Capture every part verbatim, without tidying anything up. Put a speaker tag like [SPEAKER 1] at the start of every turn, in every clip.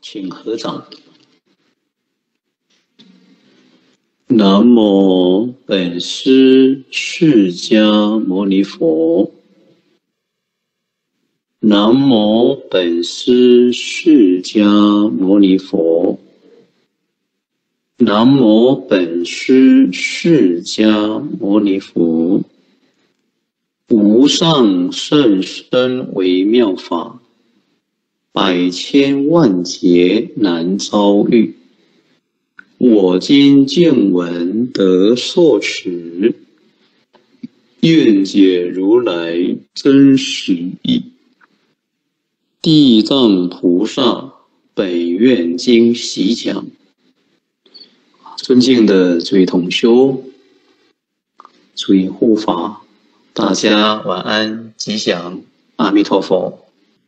[SPEAKER 1] 请合掌。南无本师释迦牟尼佛。南无本师释迦牟尼佛。南无本师释迦牟尼佛。无上甚深微妙法，百千万劫难遭遇。我今见闻得受持，愿解如来真实义。地藏菩萨本愿经习讲。尊敬的诸位同修、诸位护法，大家晚安，吉祥，阿弥陀佛。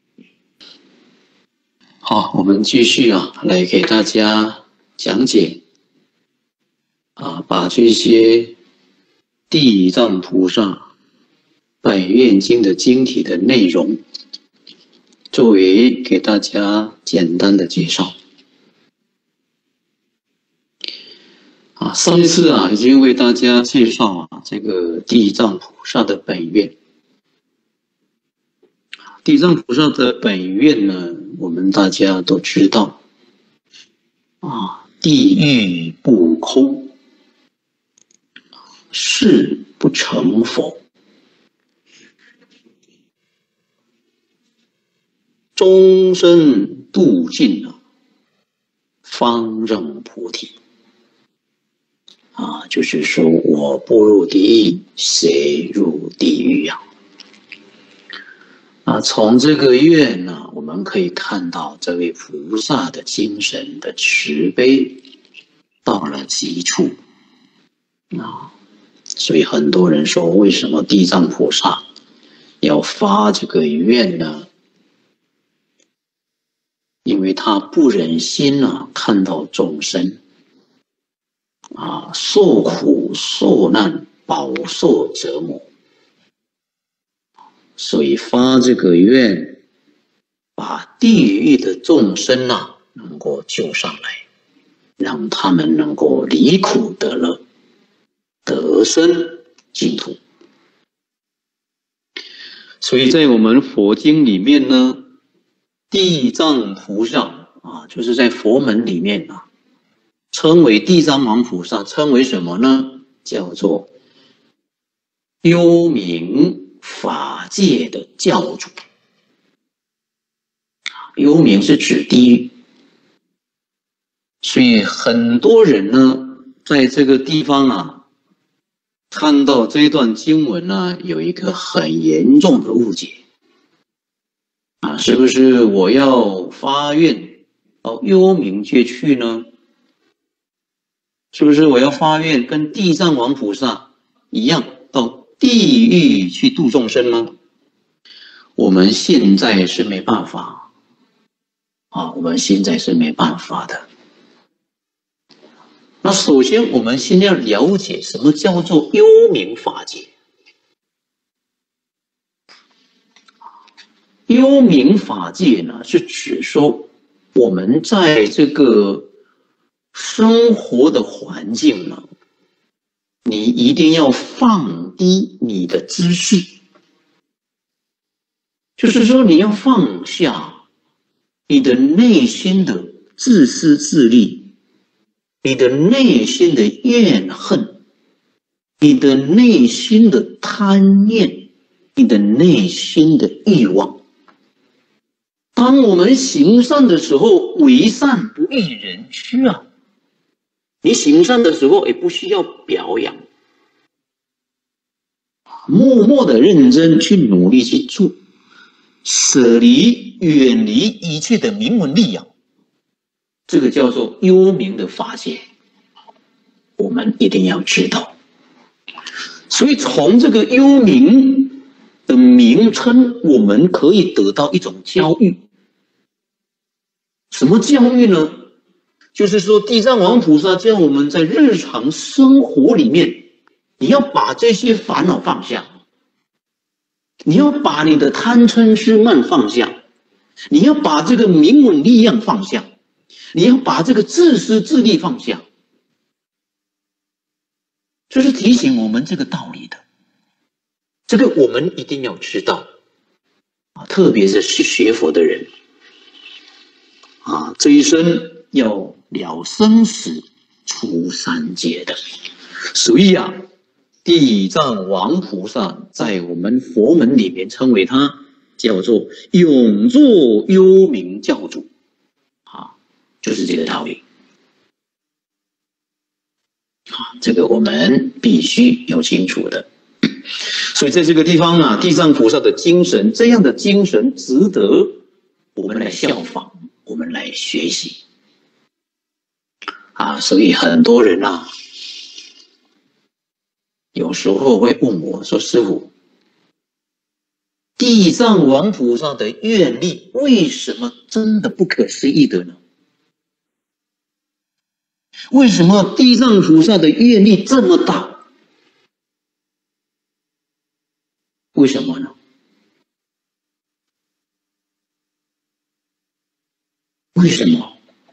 [SPEAKER 1] 好，我们继续啊，来给大家讲解啊，把这些地藏菩萨本愿经的经体的内容，作为给大家简单的介绍。啊，上一次啊，已经为大家介绍啊，这个地藏菩萨的本愿。地藏菩萨的本愿呢，我们大家都知道啊，地狱不空，誓不成佛，终身度尽了，方证菩提。啊，就是说我不入地狱，谁入地狱呀？啊，从这个愿呢，我们可以看到这位菩萨的精神的慈悲到了极处啊。所以很多人说，为什么地藏菩萨要发这个愿呢？因为他不忍心啊，看到众生啊，受苦受难，饱受折磨，所以发这个愿，把地狱的众生啊能够救上来，让他们能够离苦得乐，得生净土。所以在我们佛经里面呢，地藏菩萨啊，就是在佛门里面啊，称为地藏王菩萨，称为什么呢？叫做幽冥法界的教主。幽冥是指地狱，所以很多人呢，在这个地方啊，看到这段经文呢，有一个很严重的误解啊，是不是我要发愿到幽冥界去呢？是不是我要发愿跟地藏王菩萨一样到地狱去度众生呢？我们现在是没办法啊，我们现在是没办法的。那首先我们先要了解什么叫做幽冥法界。幽冥法界呢，是指说我们在这个生活的环境呢，你一定要放低你的姿势，就是说你要放下你的内心的自私自利，你的内心的怨恨，你的内心的贪念，你的内心的欲望。当我们行善的时候，为善不欲人知啊。你行善的时候也不需要表扬，默默的认真去努力去做，舍离远离一切的名闻利养，这个叫做幽冥的法界，我们一定要知道。所以从这个幽冥的名称，我们可以得到一种教育。什么教育呢？就是说地藏王菩萨叫我们在日常生活里面，你要把这些烦恼放下，你要把你的贪嗔痴慢放下，你要把这个名闻利养放下， 你要把这个自私自利放下，这是提醒我们这个道理的。这个我们一定要知道啊，特别是学佛的人啊，这一生要了生死出三界的。所以啊，地藏王菩萨在我们佛门里面称为他叫做永坐幽冥教主啊，就是这个道理啊，这个我们必须要清楚的。所以在这个地方啊，地藏菩萨的精神，这样的精神值得我们来效仿，我们来学习啊。所以很多人啊，有时候会问我说：“师父，地藏王菩萨的愿力为什么真的不可思议的呢？为什么地藏菩萨的愿力这么大？为什么呢？为什么？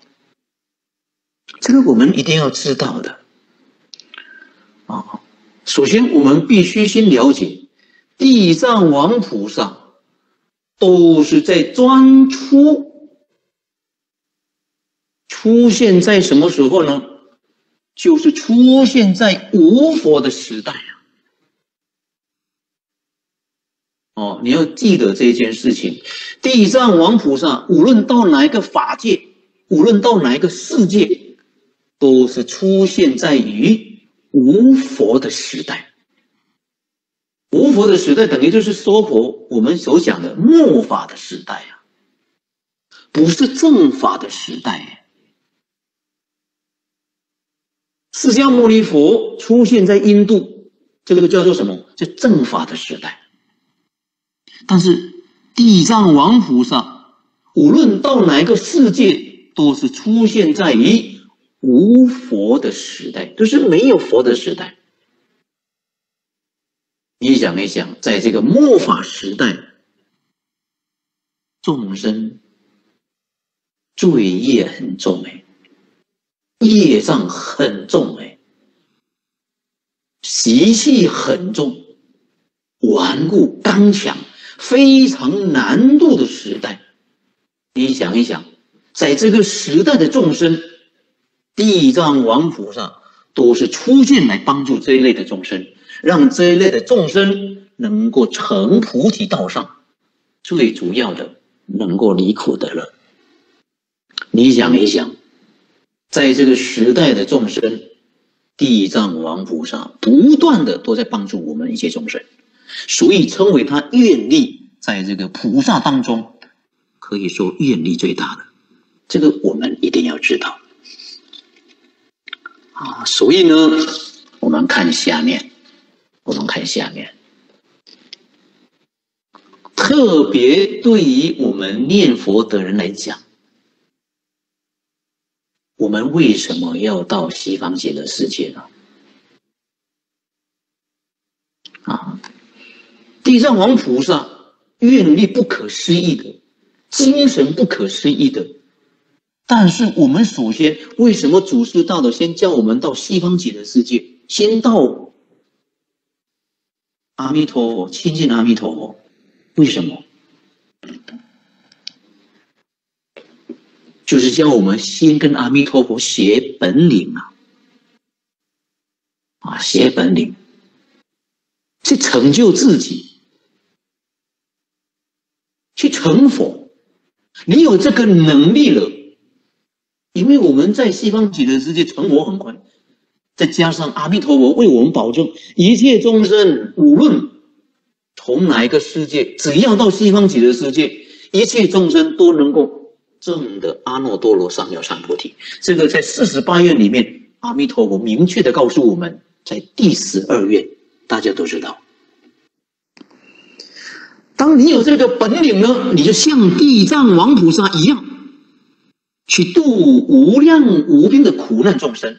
[SPEAKER 1] 这个我们一定要知道的啊。首先，我们必须先了解，地藏王菩萨都是在专出出现在什么时候呢？就是出现在无佛的时代啊。哦，你要记得这件事情，地藏王菩萨无论到哪一个法界，无论到哪一个世界，都是出现在于无佛的时代。无佛的时代等于就是娑婆我们所讲的末法的时代啊，不是正法的时代。释迦牟尼佛出现在印度，这个叫做什么？叫正法的时代。但是地藏王菩萨无论到哪一个世界，都是出现在于无佛的时代，就是没有佛的时代。你想一想，在这个末法时代，众生罪业很重哎，业障很重哎，习气很重，顽固刚强，非常难度的时代。你想一想，在这个时代的众生，地藏王菩萨都是出现来帮助这一类的众生，让这一类的众生能够成菩提道上，最主要的能够离苦得乐。你想一想，在这个时代的众生，地藏王菩萨不断的都在帮助我们一切众生，所以称为他愿力在这个菩萨当中可以说愿力最大的，这个我们一定要知道啊。所以呢，我们看下面，我们看下面，特别对于我们念佛的人来讲，我们为什么要到西方极乐世界呢？啊，地藏王菩萨愿力不可思议的，精神不可思议的。但是我们首先，为什么祖师大德先叫我们到西方极乐世界，先到阿弥陀佛，亲近阿弥陀佛？为什么？就是叫我们先跟阿弥陀佛学本领啊，啊，学本领，去成就自己，去成佛。你有这个能力了，因为我们在西方极乐世界成佛很快，再加上阿弥陀佛为我们保证，一切众生无论从哪一个世界，只要到西方极乐世界，一切众生都能够证的阿耨多罗三藐三菩提。这个在四十八愿里面，阿弥陀佛明确的告诉我们，在第十二愿，大家都知道。当你有这个本领呢，你就像地藏王菩萨一样，去度无量无边的苦难众生。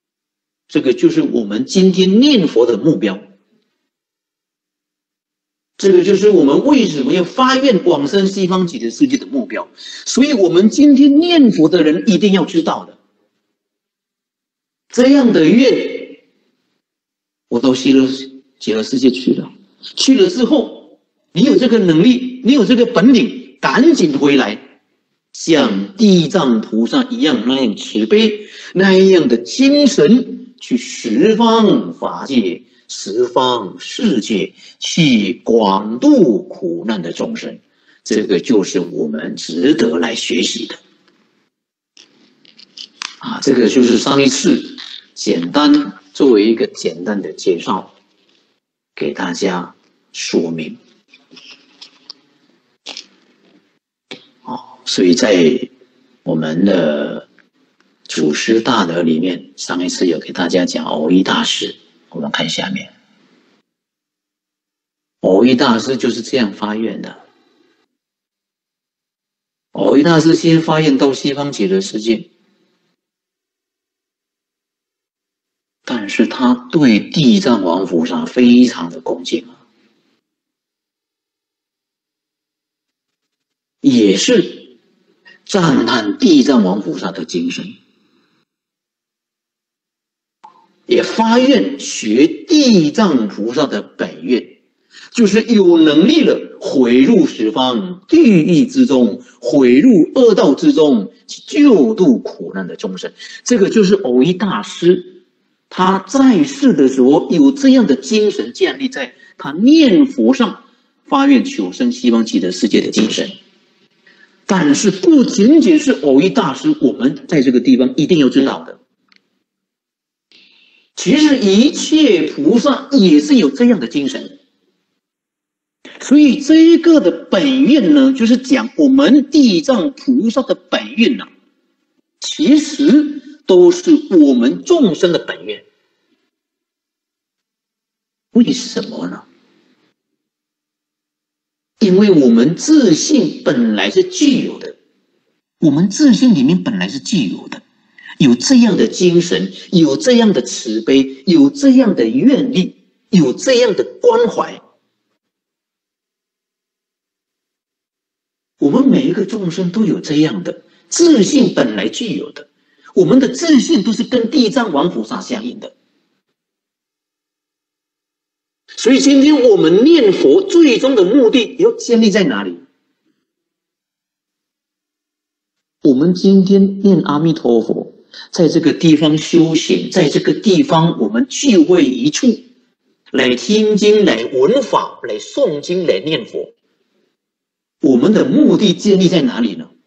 [SPEAKER 1] 这个就是我们今天念佛的目标。 这个就是我们为什么要发愿往生西方极乐世界的目标。所以我们今天念佛的人一定要知道的，这样的愿，我到西乐极乐世界去了，去了之后，你有这个能力，你有这个本领，赶紧回来，像地藏菩萨一样那样慈悲，那样的精神去十方法界、十方世界去广度苦难的众生，这个就是我们值得来学习的。啊，这个就是上一次简单作为一个简单的介绍，给大家说明。所以在我们的祖师大德里面，上一次有给大家讲蕅益大师，我们看下面，蕅益大师就是这样发愿的。蕅益大师先发愿到西方极乐世界，但是他对地藏王菩萨非常的恭敬啊，也是赞叹地藏王菩萨的精神，也发愿学地藏菩萨的本愿，就是有能力了，回入十方地狱之中，回入恶道之中，救度苦难的众生。这个就是蕅益大师他在世的时候有这样的精神建立在他念佛上，发愿求生西方极乐世界的精神。但是不仅仅是蕅益大师，我们在这个地方一定要知道的，其实一切菩萨也是有这样的精神。所以这一个的本愿呢，就是讲我们地藏菩萨的本愿呢，其实都是我们众生的本愿。为什么呢？因为我们自信本来是具有的，我们自信里面本来是具有的，有这样的精神，有这样的慈悲，有这样的愿力，有这样的关怀。我们每一个众生都有这样的自信本来具有的，我们的自信都是跟地藏王菩萨相应的。所以今天我们念佛最终的目的要建立在哪里？我们今天念阿弥陀佛，在这个地方修行，在这个地方我们聚会一处，来听经，来闻法，来诵经，来念佛。我们的目的建立在哪里呢？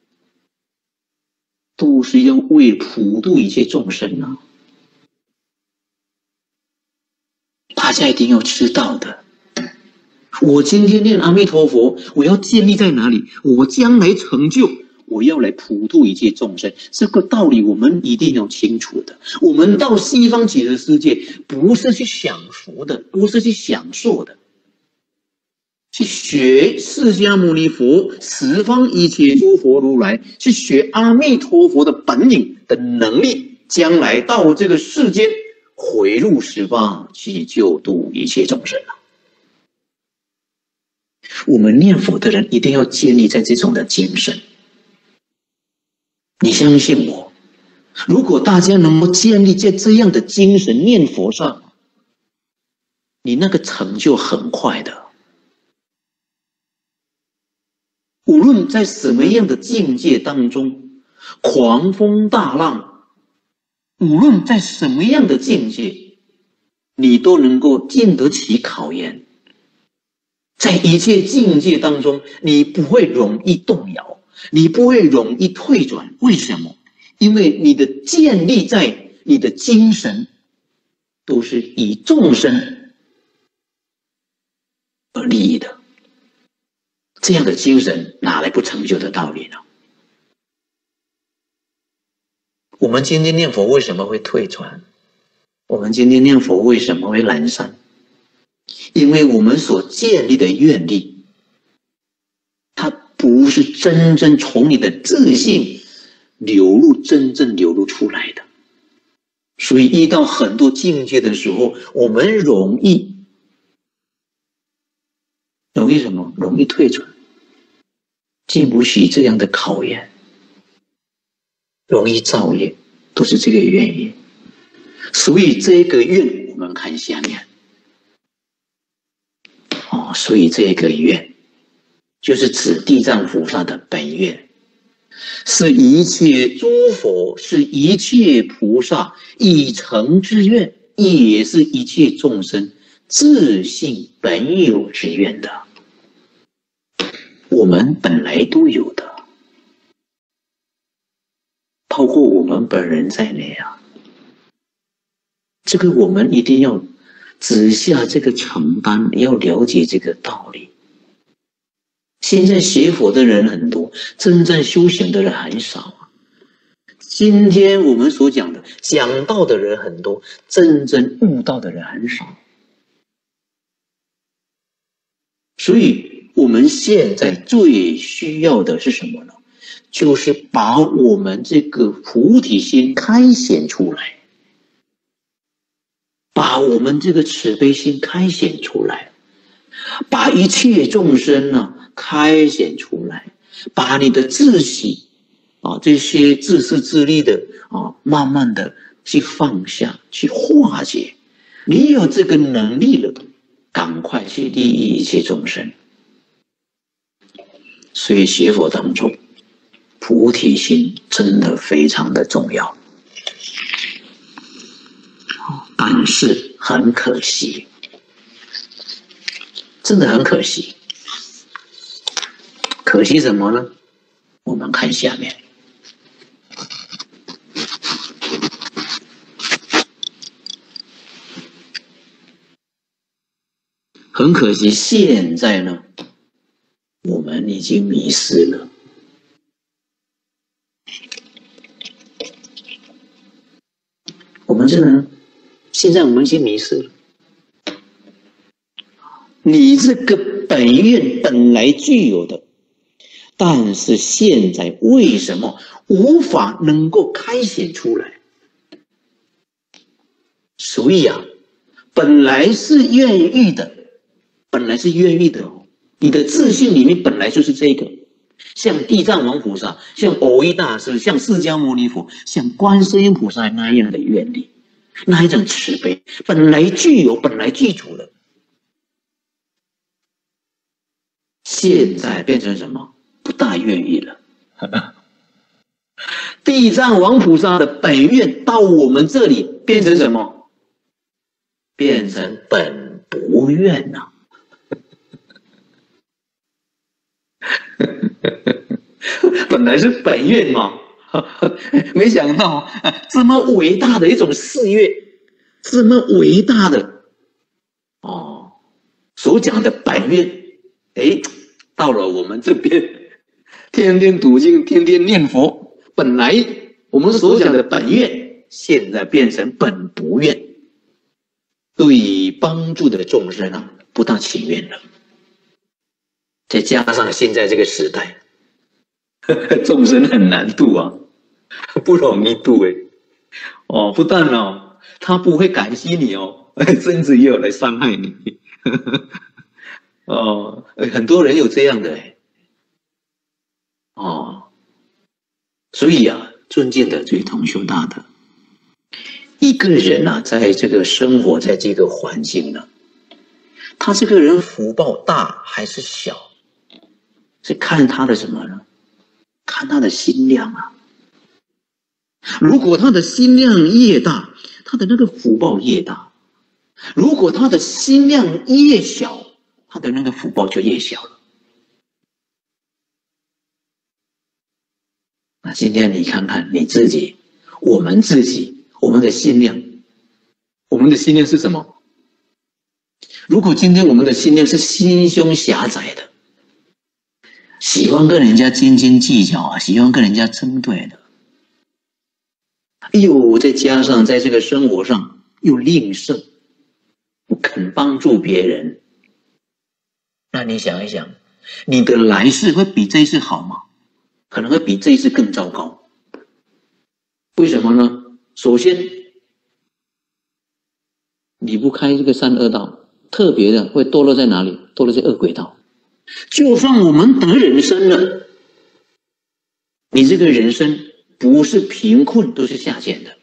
[SPEAKER 1] 都是要为普度一切众生啊！大家一定要知道的，我今天念阿弥陀佛，我要建立在哪里？我将来成就，我要来普度一切众生，这个道理我们一定要清楚的。我们到西方极乐世界，不是去享福的，不是去享受的，去学释迦牟尼佛、十方一切诸佛如来，去学阿弥陀佛的本领的能力，将来到这个世间，回入十方去救度一切众生啊！我们念佛的人一定要建立在这种的精神。你相信我，如果大家能够建立在这样的精神念佛上，你那个成就很快的。无论在什么样的境界当中，狂风大浪，无论在什么样的境界，你都能够经得起考验。在一切境界当中，你不会容易动摇，你不会容易退转。为什么？因为你的建立在你的精神都是以众生而利益的，这样的精神哪来不成就的道理呢？我们今天念佛为什么会退转？我们今天念佛为什么会懒散？因为我们所建立的愿力，它不是真正从你的自信流露，真正流露出来的。所以遇到很多境界的时候，我们容易
[SPEAKER 2] 容易什么？容易退转，经不起这样的考验，容易造业，都是这个原因。所以这个愿我们看下面哦，所以这个愿就是指地藏菩萨的本愿，是一切诸佛，是一切菩萨已成之愿，也是一切众生自性本有之愿的，我们本来都有的，包括我们本人在内啊。这个我们一定要直下这个承担，要了解这个道理。现在学佛的人很多，真正修行的人很少啊。今天我们所讲的讲道的人很多，真正悟道的人很少。所以我们现在最需要的是什么呢？就是把我们这个菩提心开显出来，把我们这个慈悲心开显出来，把一切众生呢开显出来，把你的自喜啊这些自私自利的啊，慢慢的去放下，去化解。你有这个能力了，赶快去利益一切众生。所以学佛当中，菩提心真的非常的重要。但是很可惜，真的很可惜。可惜什么呢？我们看下面。很可惜，现在呢，我们已经迷失了。我们真的，现在我们已经迷失了。你这个本愿本来具有的，但是现在为什么无法能够开显出来？所以啊，本来是愿意的，本来是愿意的哦。你的自信里面本来就是这个，像地藏王菩萨，像蕅益大师，像释迦牟尼佛，像观世音菩萨那样的愿力，那一种慈悲，本来具有，本来具足的。现在变成什么？不大愿意了。地藏王菩萨的本愿到我们这里变成什么？变成本不愿呐、啊。本来是本愿嘛，没想到这么伟大的一种誓愿，这么伟大的哦，所讲的本愿，哎，到了我们这边，天天读经，天天念佛，本来我们所讲的本愿，现在变成本不愿，对帮助的众生啊，不大情愿了。再加上现在这个时代，众生很难度啊，不容易度哎。哦，不但哦，他不会感激你哦，甚至也有来伤害你。哦，很多人有这样的哎。哦，所以啊，尊敬的这位同修大德，一个人啊，在这个生活在这个环境呢，他这个人福报大还是小？是看他的什么呢？看他的心量啊。如果他的心量越大，他的那个福报越大；如果他的心量越小，他的那个福报就越小了。那今天你看看你自己，我们自己，我们的心量，我们的心量是什么？如果今天我们的心量是心胸狭窄的，喜欢跟人家斤斤计较啊，喜欢跟人家针对的，又再加上在这个生活上又吝啬，不肯帮助别人，那你想一想，你的来世会比这一世好吗？可能会比这一次更糟糕。为什么呢？首先，离不开这个三恶道，特别的会堕落在哪里？堕落在恶鬼道。 就算我们得人生了，你这个人生不是贫困，都是下贱的。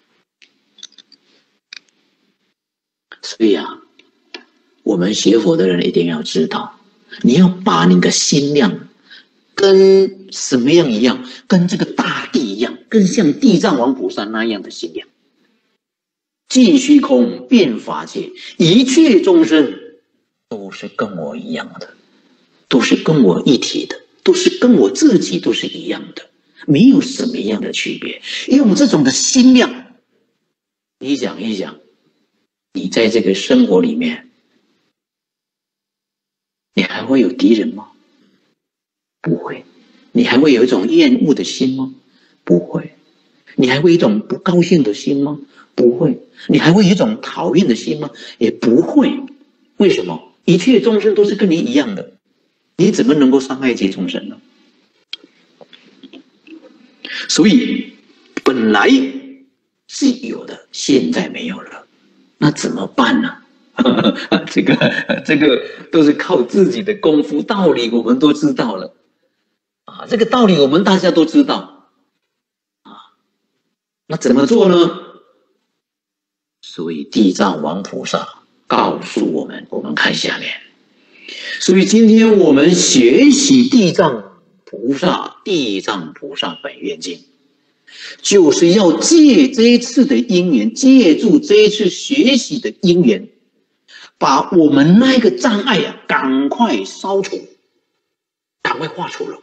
[SPEAKER 2] 所以啊，我们学佛的人一定要知道，你要把你的心量跟什么样一样？跟这个大地一样，更像地藏王菩萨那样的心量。尽虚空，遍法界，一切众生都是跟我一样的，都是跟我一体的，都是跟我自己都是一样的，没有什么样的区别。用这种的心量，你想一想，你在这个生活里面，你还会有敌人吗？不会。你还会有一种厌恶的心吗？不会。你还会有一种不高兴的心吗？不会。你还会有一种讨厌的心吗？也不会。为什么？一切众生都是跟你一样的，你怎么能够伤害一切众生呢？所以本来是有的，现在没有了，那怎么办呢？这个这个都是靠自己的功夫，道理我们都知道了啊，这个道理我们大家都知道啊，那怎么做呢？所以地藏王菩萨告诉我们，我们看下面。所以今天我们学习地藏菩萨地藏菩萨本愿经，就是要借这一次的因缘，借助这一次学习的因缘，把我们那个障碍啊赶快消除，赶快化除了。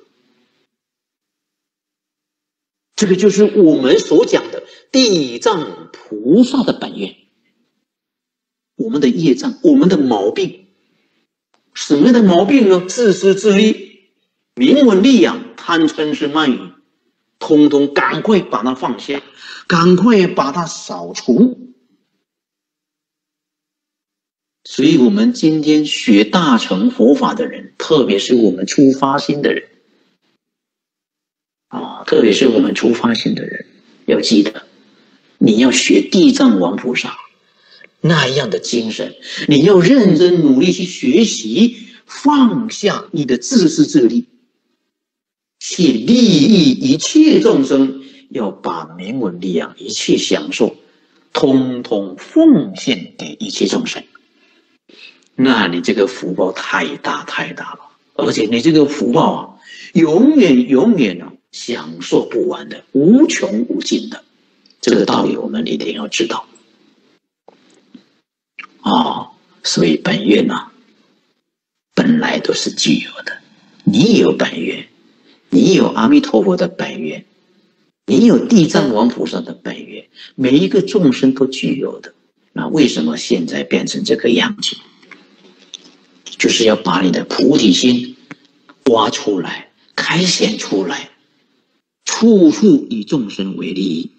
[SPEAKER 2] 这个就是我们所讲的地藏菩萨的本愿。我们的业障，我们的毛病，什么样的毛病呢？自私自利、名闻利养、贪嗔痴慢疑，通通赶快把它放下，赶快把它扫除。所以我们今天学大乘佛法的人，特别是我们初发心的人啊，特别是我们初发心的人，要记得，你要学地藏王菩萨那样的精神，你要认真努力去学习，放下你的自私自利，去利益一切众生，要把名闻利养一切享受，通通奉献给一切众生。那你这个福报太大太大了，而且你这个福报啊，永远永远啊享受不完的，无穷无尽的。这个道理我们一定要知道。哦，所以本愿啊，本来都是具有的。你有本愿，你有阿弥陀佛的本愿，你有地藏王菩萨的本愿，每一个众生都具有的。那为什么现在变成这个样子？就是要把你的菩提心挖出来，开显出来，处处以众生为利益。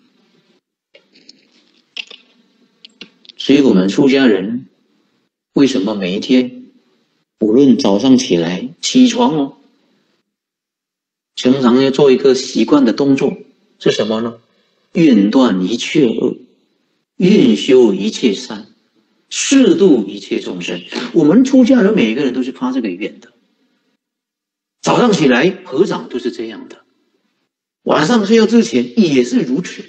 [SPEAKER 2] 所以我们出家人为什么每一天无论早上起来起床哦，经常要做一个习惯的动作是什么呢？愿断一切恶，愿修一切善，誓度一切众生。我们出家人每一个人都是发这个愿的，早上起来合掌都是这样的，晚上睡觉之前也是如此。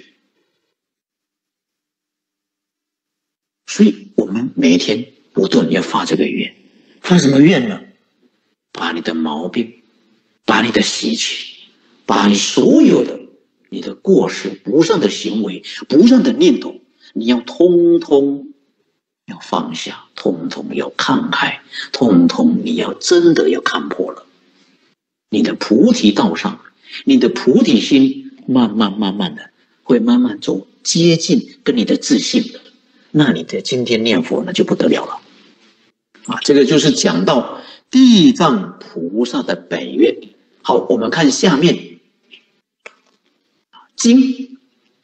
[SPEAKER 2] 所以我们每一天不断要发这个愿，发什么愿呢？把你的毛病，把你的习气，把你所有的你的过失、不善的行为、不善的念头，你要通通要放下，通通要看开，通通你要真的要看破了。你的菩提道上，你的菩提心慢慢慢慢的会慢慢走接近跟你的自信的。那你的今天念佛那就不得了了啊！这个就是讲到地藏菩萨的本愿。好，我们看下面经。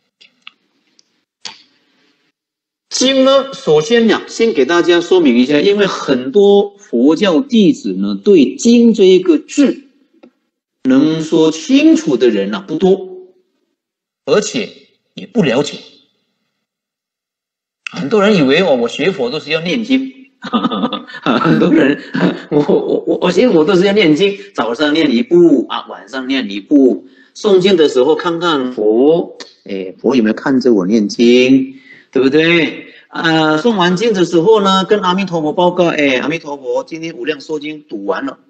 [SPEAKER 2] 经呢，首先呢，先给大家说明一下，因为很多佛教弟子呢，对经这一个字能说清楚的人呢不多，而且也不了解。很多人以为哦，我学佛都是要念经， 很多人，我我我我学佛都是要念经，早上念一部啊，晚上念一部。诵经的时候看看佛，哎，佛有没有看着我念经，对不对？啊、呃，诵完经的时候呢，跟阿弥陀佛报告，哎，阿弥陀佛，今天无量寿经读完了。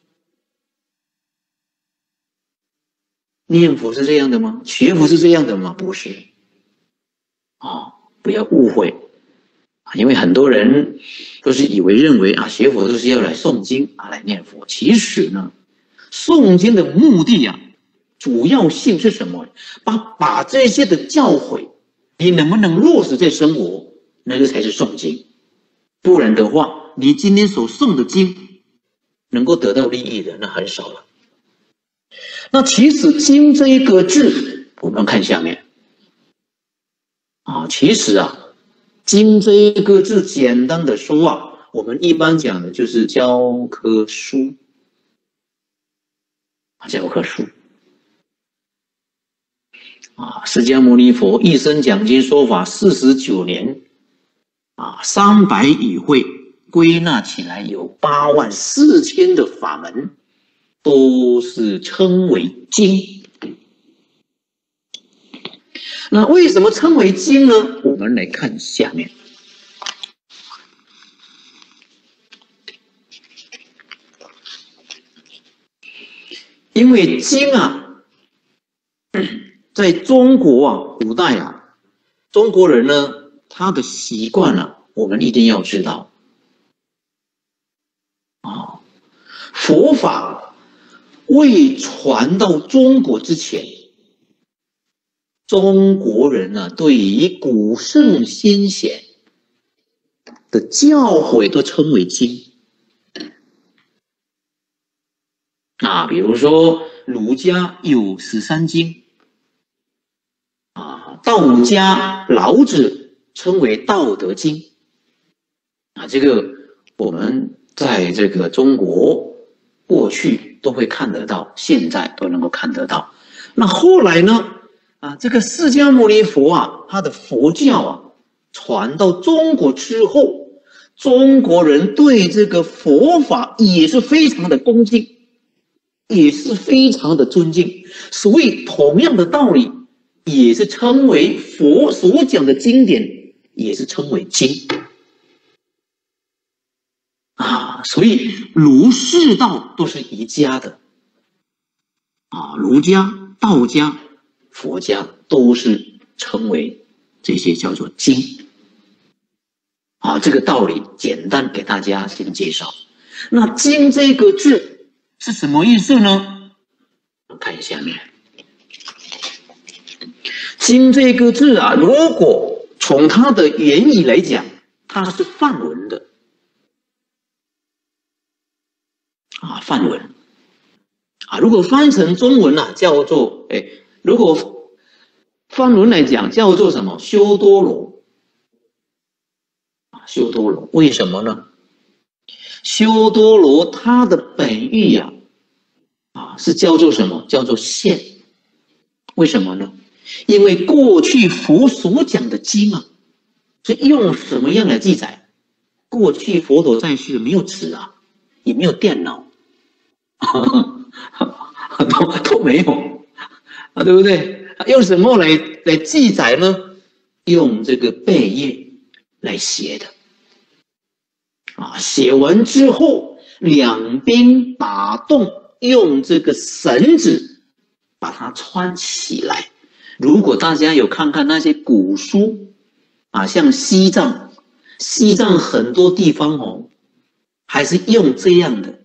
[SPEAKER 2] 念佛是这样的吗？学佛是这样的吗？不是。哦，不要误会。因为很多人都是以为认为啊，学佛都是要来诵经啊，来念佛。其实呢，诵经的目的啊，主要性是什么？把把这些的教诲，你能不能落实在生活，那个才是诵经。不然的话，你今天所诵的经，能够得到利益的那很少了。那其实经这一个字，我们看下面啊，其实啊。经这一个字，简单的说啊，我们一般讲的就是教科书，教科书啊。释迦牟尼佛一生讲经说法四十九年啊，三百语汇，归纳起来有八万四千的法门，都是称为经。那为什么称为经呢？我们来看下面。因为经啊，在中国啊，古代啊，中国人呢，他的习惯啊，我们一定要知道。啊，佛法未传到中国之前，中国人呢、啊，对于古圣先贤的教诲都称为经啊，比如说儒家有十三经啊，道家老子称为道德经啊，这个我们在这个中国过去都会看得到，现在都能够看得到。那后来呢？啊，这个释迦牟尼佛啊，他的佛教啊，传到中国之后，中国人对这个佛法也是非常的恭敬，也是非常的尊敬，所以同样的道理，也是称为佛所讲的经典，也是称为经啊。所以儒释道都是一家的啊，儒家、道家。佛家都是称为这些叫做经啊，这个道理简单给大家先介绍。那经这个字是什么意思呢？看下面，经这个字啊，如果从它的原意来讲，它是梵文的啊，梵文啊，如果翻成中文啊，叫做哎。如果梵文来讲，叫做什么？修多罗啊，修多罗。为什么呢？修多罗它的本意呀、啊，啊是叫做什么？叫做现。为什么呢？因为过去佛所讲的经啊，是用什么样来记载？过去佛陀在世没有纸啊，也没有电脑，都都没有。啊，对不对？用什么来来记载呢？用这个贝叶来写的啊，写完之后，两边打洞，用这个绳子把它穿起来。如果大家有看看那些古书啊，像西藏，西藏很多地方哦，还是用这样的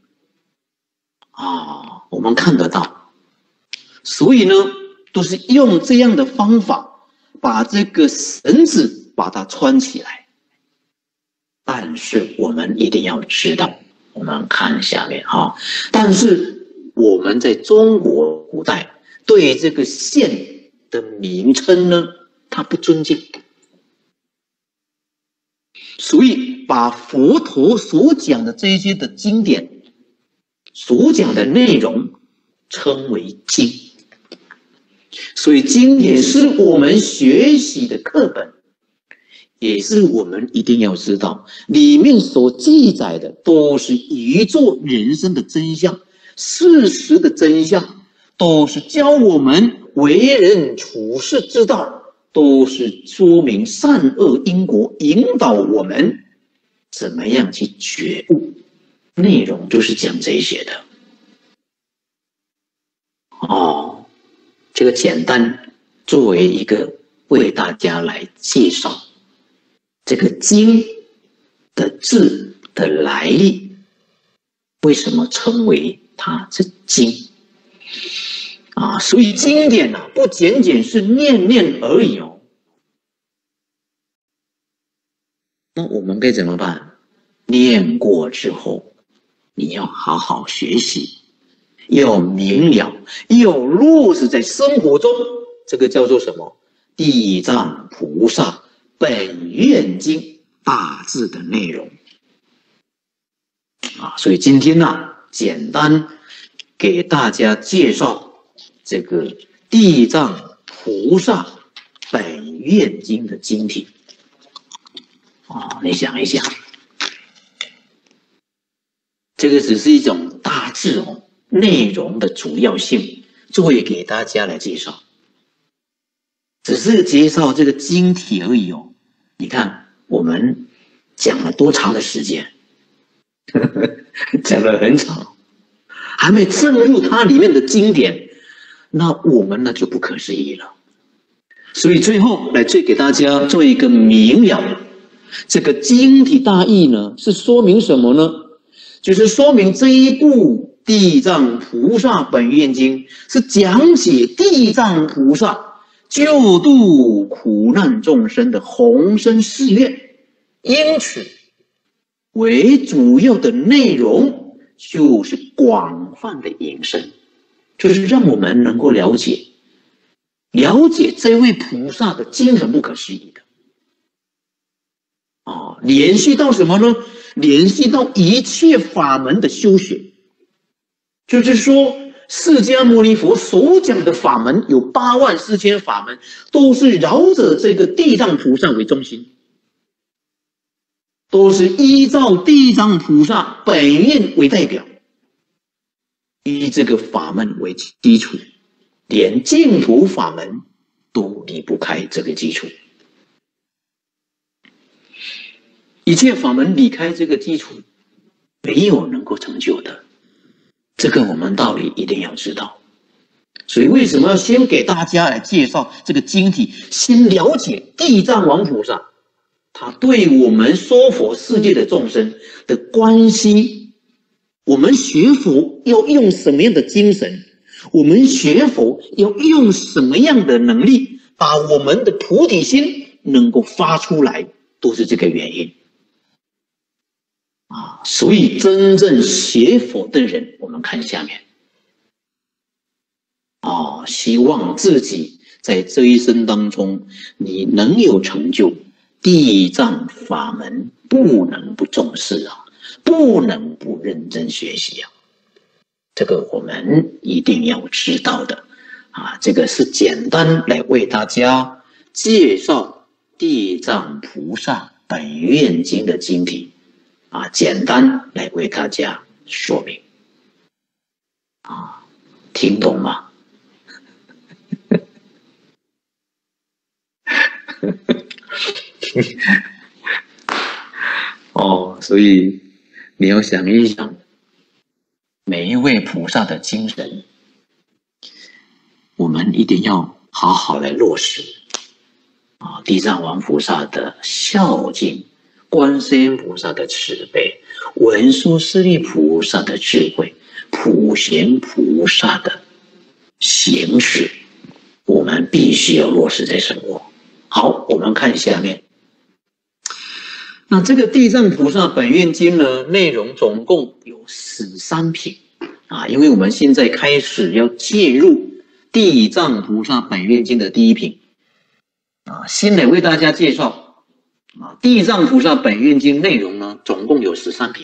[SPEAKER 2] 啊，我们看得到。所以呢，都是用这样的方法把这个绳子把它穿起来。但是我们一定要知道，我们看下面哈。但是我们在中国古代对这个线的名称呢，它不尊敬，所以把佛陀所讲的这些的经典所讲的内容称为经。所以经典是我们学习的课本， 也是我们一定要知道，里面所记载的都是宇宙人生的真相，事实的真相，都是教我们为人处世之道，都是说明善恶因果，引导我们怎么样去觉悟。内容就是讲这些的。哦，这个简单作为一个为大家来介绍这个经的字的来历，为什么称为它是经啊？所以经典啊，不仅仅是念念而已哦。那我们该怎么办？念过之后，你要好好学习，要明了，要落实在生活中。这个叫做什么？地藏菩萨本愿经大致的内容啊。所以今天呢、啊，简单给大家介绍这个地藏菩萨本愿经的经体啊。你想一想，这个只是一种大致哦，内容的主要性，作为给大家来介绍。只是介绍这个经体而已哦。你看我们讲了多长的时间，讲了很长，还没进入它里面的经典，那我们呢就不可思议了。所以最后来最给大家做一个明了，这个经体大义呢是说明什么呢？就是说明这一部地藏菩萨本愿经是讲解地藏菩萨救度苦难众生的宏深誓愿，因此为主要的内容就是广泛的引申，就是让我们能够了解了解这位菩萨的精神不可思议的哦，联系到什么呢？联系到一切法门的修学，就是说释迦牟尼佛所讲的法门有八万四千法门，都是绕着这个地藏菩萨为中心，都是依照地藏菩萨本愿为代表，以这个法门为基础，连净土法门都离不开这个基础。一切法门离开这个基础，没有能够成就的。这个我们道理一定要知道。所以为什么要先给大家来介绍这个经体，先了解地藏王菩萨他对我们娑婆世界的众生的关系，我们学佛要用什么样的精神，我们学佛要用什么样的能力，把我们的菩提心能够发出来，都是这个原因啊。所以真正学佛的人，我们看下面哦，希望自己在这一生当中，你能有成就。地藏法门不能不重视啊，不能不认真学习啊，这个我们一定要知道的啊。这个是简单来为大家介绍地藏菩萨本愿经的经体啊，简单来为大家说明啊，听懂吗？哦，所以你要想一想，每一位菩萨的精神，我们一定要好好来落实啊！地藏王菩萨的孝敬，观世音菩萨的慈悲，文殊师利菩萨的智慧，普贤菩萨的行持，我们必须要落实在生活。好，我们看下面。那这个地藏菩萨本愿经呢，内容总共有十三品啊，因为我们现在开始要介入地藏菩萨本愿经的第一品啊，先来为大家介绍啊，地藏菩萨本愿经内容呢，总共有十三品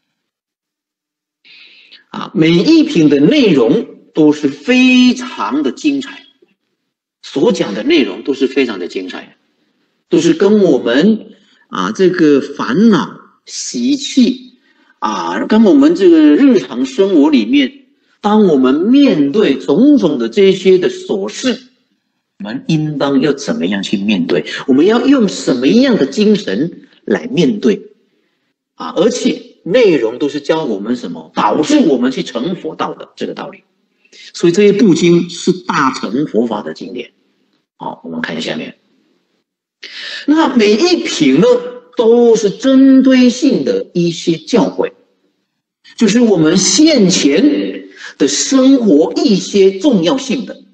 [SPEAKER 2] 啊，每一品的内容都是非常的精彩，所讲的内容都是非常的精彩。 都是跟我们啊这个烦恼习气啊，跟我们这个日常生活里面，当我们面对种种的这些的琐事，我们应当要怎么样去面对？我们要用什么样的精神来面对啊？而且内容都是教我们什么，导致我们去成佛道的这个道理。所以这些部经是大乘佛法的经典。好，我们看下面。那每一品呢，都是针对性的一些教诲，就是我们现前的生活一些重要性的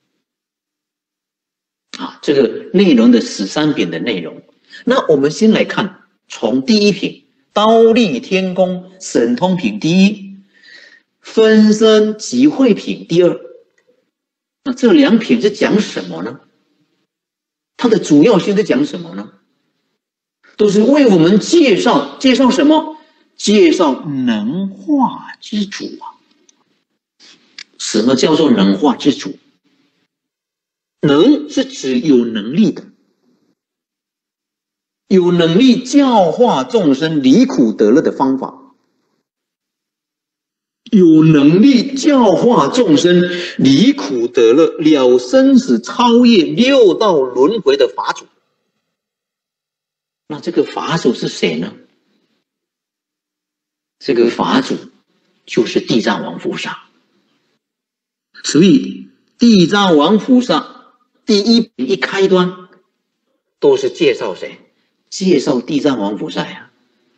[SPEAKER 2] 啊，这个内容的十三品的内容。那我们先来看，从第一品刀立天宫神通品第一，分身集会品第二。那这两品是讲什么呢？它的主要性是讲什么呢？都是为我们介绍介绍什么？介绍能化之主啊！什么叫做能化之主？能是指有能力的，有能力教化众生离苦得乐的方法，有能力教化众生离苦得乐、了生死、超越六道轮回的法主。那这个法主是谁呢？这个法主就是地藏王菩萨。所以地藏王菩萨第一一开端都是介绍谁？介绍地藏王菩萨呀。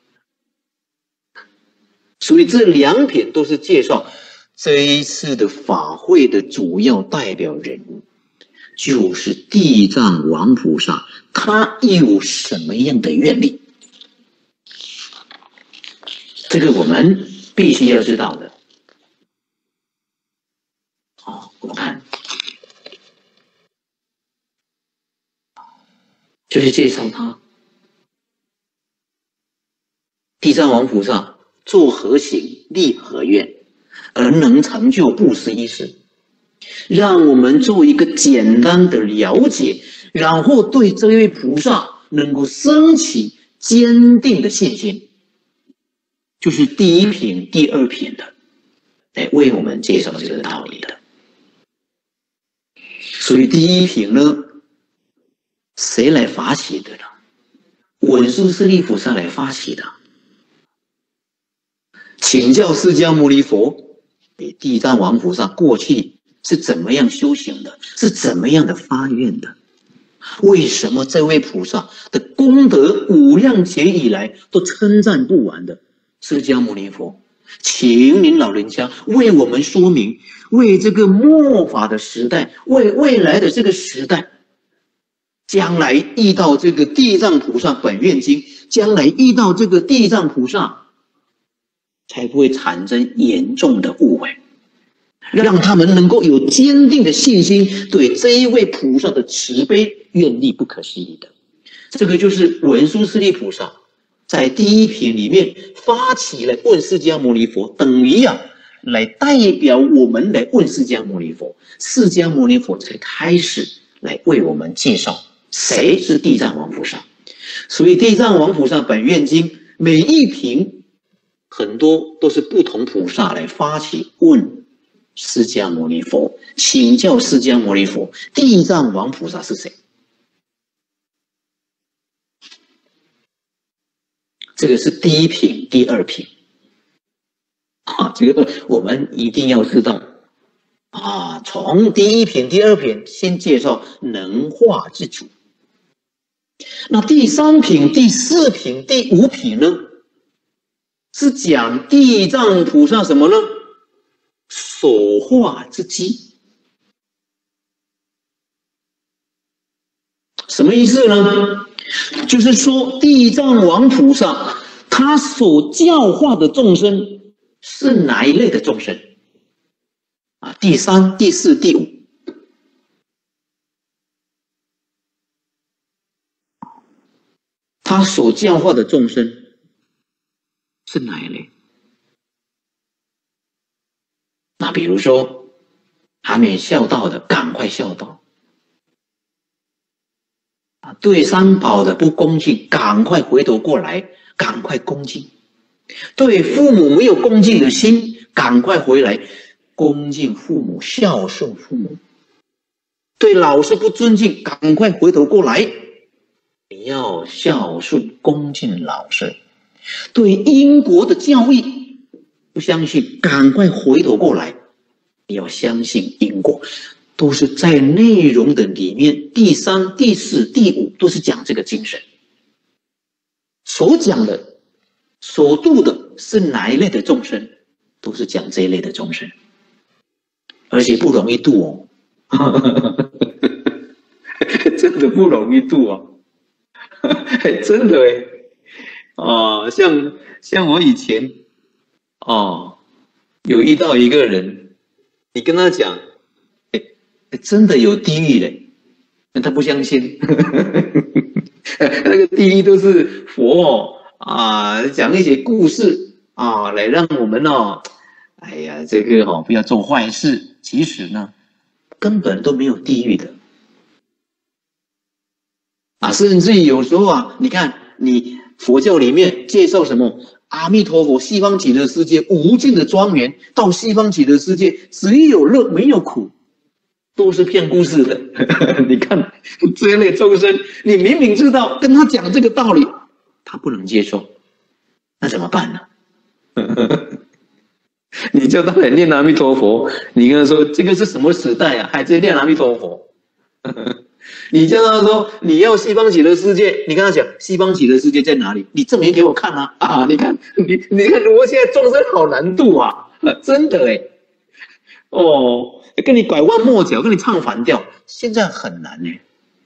[SPEAKER 2] 所以这两品都是介绍这一次的法会的主要代表人物，就是地藏王菩萨。他有什么样的愿力？这个我们必须要知道的。好，我们看，就是介绍他。地藏王菩萨作何行，立何愿，而能成就布施一事，让我们做一个简单的了解，然后对这位菩萨能够升起坚定的信心，就是第一品、第二品的，来为我们介绍这个道理的。所以第一品呢，谁来发起的呢？文殊师利菩萨来发起的。请教释迦牟尼佛，地藏王菩萨过去是怎么样修行的，是怎么样的发愿的？为什么这位菩萨的功德无量劫以来都称赞不完的？释迦牟尼佛，请您老人家为我们说明，为这个末法的时代，为未来的这个时代，将来遇到这个地藏菩萨本愿经，将来遇到这个地藏菩萨，才不会产生严重的误会，让他们能够有坚定的信心，对这一位菩萨的慈悲愿力不可思议的。这个就是文殊师利菩萨在第一品里面发起来问释迦牟尼佛，等于啊来代表我们来问释迦牟尼佛，释迦牟尼佛才开始来为我们介绍谁是地藏王菩萨。所以地藏王菩萨本愿经每一品很多都是不同菩萨来发起问释迦牟尼佛，请教释迦牟尼佛，地藏王菩萨是谁？这个是第一品、第二品啊，这个我们一定要知道啊。从第一品、第二品先介绍能化之主，那第三品、第四品、第五品呢？是讲地藏菩萨什么呢？所化之机。什么意思呢？就是说地藏王菩萨他所教化的众生是哪一类的众生啊？第三、第四、第五。他所教化的众生是哪一类？那比如说还没孝道的，赶快孝道； 啊，对三宝的不恭敬，赶快回头过来，赶快恭敬；对父母没有恭敬的心，赶快回来恭敬父母，孝顺父母；对老师不尊敬，赶快回头过来，你要孝顺恭敬老师；对因果的教育不相信，赶快回头过来，你要相信因果。都是在内容的里面，第三、第四、第五都是讲这个精神。所讲的、所度的是哪一类的众生，都是讲这一类的众生，而且不容易度哦，真的不容易度哦，真的哎，哦，像像我以前哦，有遇到一个人，你跟他讲。真的有地狱嘞，他不相信。那个地狱都是佛啊，讲一些故事啊，来让我们哦，哎呀，这个哦不要做坏事。其实呢，根本都没有地狱的啊，甚至于有时候啊，你看你佛教里面介绍什么阿弥陀佛，西方极乐世界无尽的庄严，到西方极乐世界只有乐没有苦。都是骗故事的，你看这一类众生，你明明知道跟他讲这个道理，他不能接受，那怎么办呢？你叫他来念阿弥陀佛，你跟他说这个是什么时代啊，还在念阿弥陀佛？你叫他说你要西方极乐世界，你跟他讲西方极乐世界在哪里？你证明给我看啊！啊，你看你你看我现在众生好难度啊，真的哎，哦。跟你拐弯抹角，跟你唱反调，现在很难呢。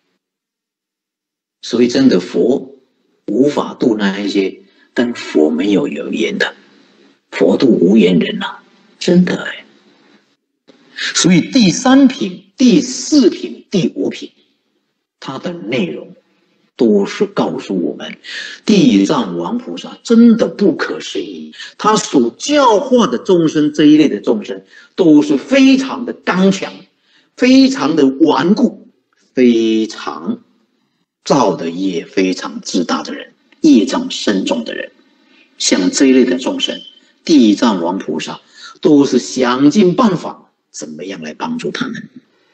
[SPEAKER 2] 所以真的佛无法度那一些跟佛没有有缘的，佛度无缘人啊，真的哎。所以第三品、第四品、第五品，它的内容都是告诉我们，地藏王菩萨真的不可思议，他所教化的众生这一类的众生，都是非常的刚强，非常的顽固，非常造的业非常自大的人，业障深重的人，像这一类的众生，地藏王菩萨都是想尽办法怎么样来帮助他们。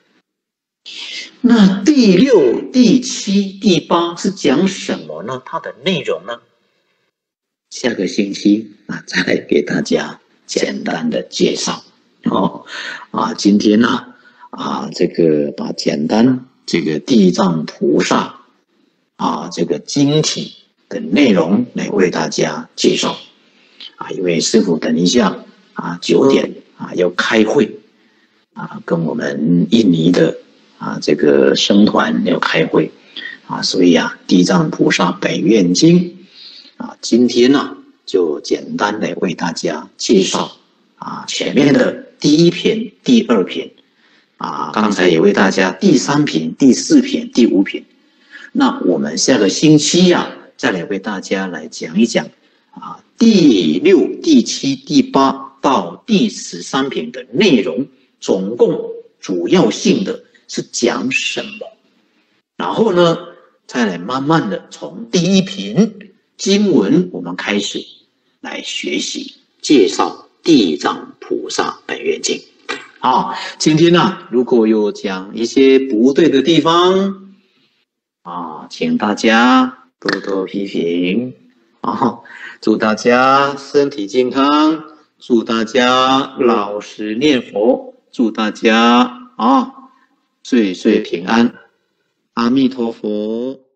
[SPEAKER 2] 那第六、第七、第八是讲什么呢？它的内容呢？下个星期啊，再来给大家简单的介绍哦。啊，今天呢啊，这个把简单这个地藏菩萨啊这个经体的内容来为大家介绍啊，因为师父等一下啊九点啊要开会啊，跟我们印尼的。啊，这个僧团要开会啊，所以啊，《地藏菩萨本愿经》啊，今天呢、啊、就简单的为大家介绍啊前面的第一篇、第二篇啊，刚才也为大家第三篇、第四篇、第五篇。那我们下个星期呀、啊，再来为大家来讲一讲啊第六、第七、第八到第十三篇的内容，总共主要性的。是讲什么？然后呢，再来慢慢的从第一篇经文我们开始来学习介绍地藏菩萨本愿经。好，今天呢、啊，如果有讲一些不对的地方啊，请大家多多批评啊！祝大家身体健康，祝大家老实念佛，祝大家啊！岁岁平安，阿弥陀佛。